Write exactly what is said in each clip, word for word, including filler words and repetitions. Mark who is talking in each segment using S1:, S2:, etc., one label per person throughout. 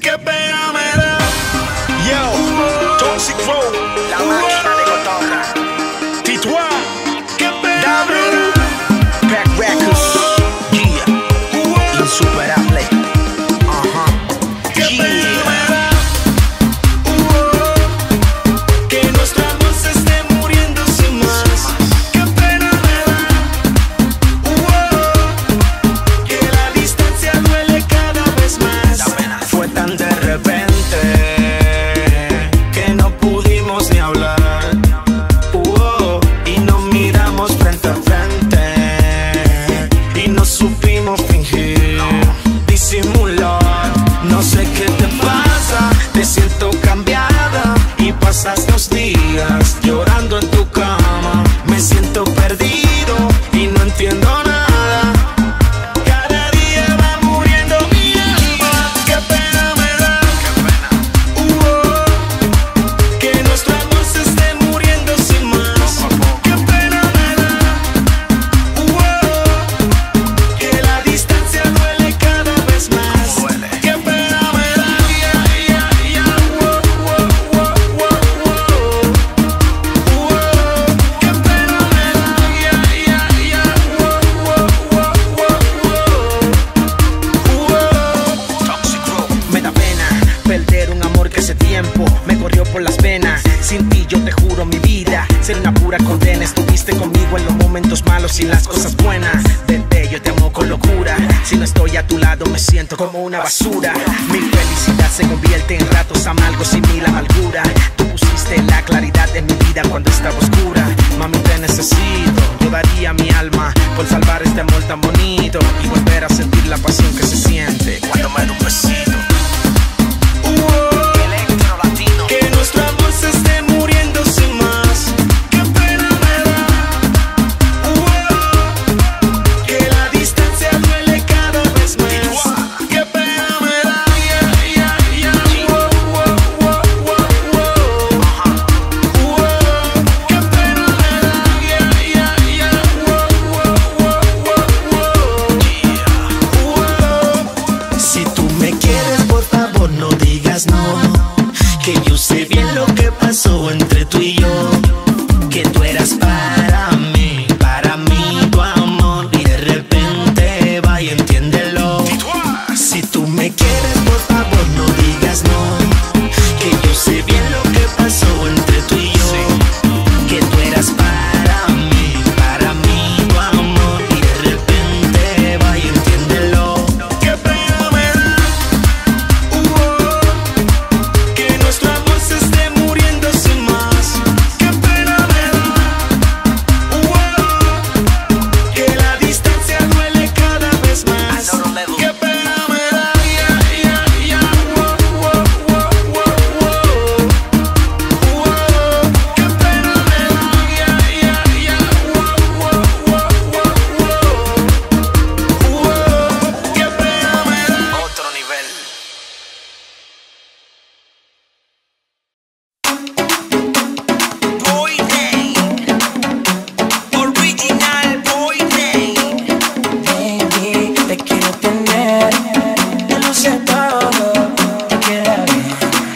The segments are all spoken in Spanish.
S1: qué pena me da. Yo, Toxic Flow,
S2: la máquina de cotorra.
S1: Titua, qué pena me da.
S2: Back Records, yeah, insuperable. Ajá,
S1: qué
S2: yeah.
S1: pena me da. Que nuestro amor se esté muriendo sin más. Qué pena me da. Que la distancia duele cada vez más.
S2: Fue tan de repente que no pudimos ni hablar, uh, y nos miramos frente a frente y no supimos fingir, disimular. No sé qué te pasa, te siento cambiada y pasas los días llorando en tu cama. Me siento perdido y no entiendo nada. Cada día va muriendo mi alma.
S1: Qué pena me da. Que nuestro amor se esté muriendo sin más. Qué pena me da. Que la distancia duele cada vez más. Qué pena me da. Qué pena me
S2: Me da pena perder un amor que hace tiempo me corrió por las venas. Sin ti yo te juro mi vida ser una pura condena. Estuviste conmigo en los momentos malos y las cosas buenas. Bebé, yo te amo con locura. Si no estoy a tu lado me siento como una basura. Mi felicidad se convierte en ratos amargos y mil amargura. Tú pusiste la claridad de mi vida cuando estaba oscura. Mami, te necesito. Yo daría mi alma por salvar este amor tan bonito y volver a sentir la pasión que se siente cuando me da un besito. Electro latino.
S1: que nuestro amor se esté muriendo sin más. Qué pena me da. Que la distancia duele cada vez más. Qué pena me da. Qué pena me da.
S2: Si tú me quieres, por favor no digas no, que yo sé bien lo que pasó entre tú y yo, que tú eras para mí, para mí tu amor, y de repente va y entiéndelo. Si tú me quieres, por favor no digas no, que yo sé bien lo que pasó entre tú y yo, que tú eras para mí, para mí tu amor, y de repente va y entiéndelo.
S1: Qué pena me da. Que nuestro amor se esté muriendo sin más. Qué pena me da. Que la distancia duele cada vez más. Qué pena me da. Qué pena me da. Qué pena me da.
S2: Otro nivel. Boy Name, original Boy Name.
S3: Baby, te quiero tener, te lo sé todo, te queda bien.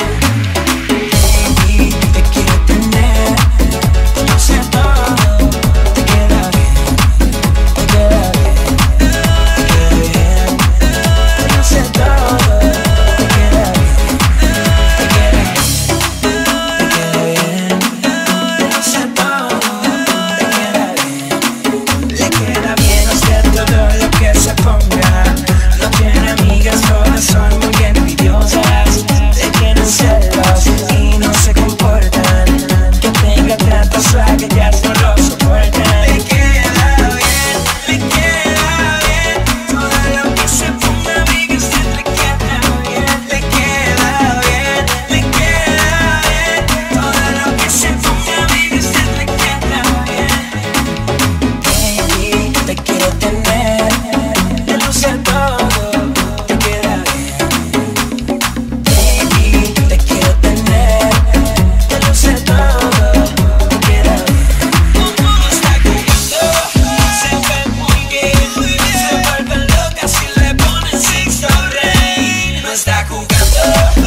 S3: Baby, te quiero tener, te lo sé todo, te queda bien, te queda bien, te queda bien, te lo sé todo, te queda bien, te queda bien, te queda bien, te lo sé todo, te queda bien. Le queda bien hacer todo lo que se ponga. No tiene amigas, todas son muy envidiosas. Le tienen celos y no se comportan. Que tenga tanta swag, ellas no lo soportan. Le queda bien, le queda bien. Todo lo que se ponga, amigas, le queda bien. Le queda bien, le queda bien. Todo lo que se ponga, amigas, le queda bien. Baby, te quiero tener, te lo sé todo, te queda bien. Baby, te quiero tener, te lo sé todo, te queda bien. Como está jugando, se ve muy bien, se vuelve loca si le ponen sexto rey. No está jugando. yeah.